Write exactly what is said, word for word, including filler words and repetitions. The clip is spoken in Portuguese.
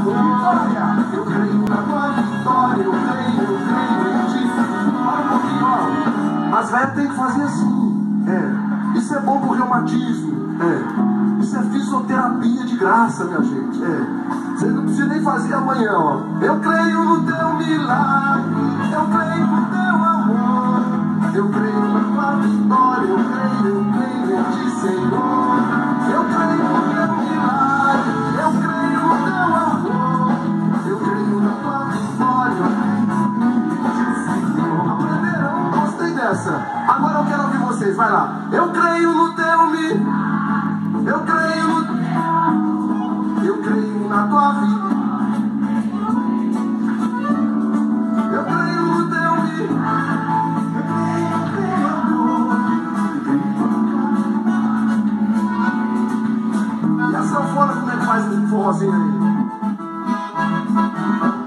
vitória. Eu creio na tua vitória. Eu creio, eu creio em ti. Olha um pouquinho, ó. As velhas tem que fazer assim. É. Isso é bom pro reumatismo. É. Isso é fisioterapia de graça, minha gente. É. Você não precisa nem fazer amanhã, ó. Eu creio no teu milagre. Eu creio no teu amor. Eu creio na tua vitória. Eu creio, eu creio em ti, Senhor. Eu creio no teu milagre. Eu creio no teu amor. Eu creio na tua vitória. Aprenderam? Gostei dessa. Agora eu quero ouvir vocês. Vai lá. Eu creio no teu milagre. Eu creio no... Eu creio na tua vida. Eu creio no teu milagre. Eu creio no teu amor. E a sanfona, como é que faz esse forrozinho aí?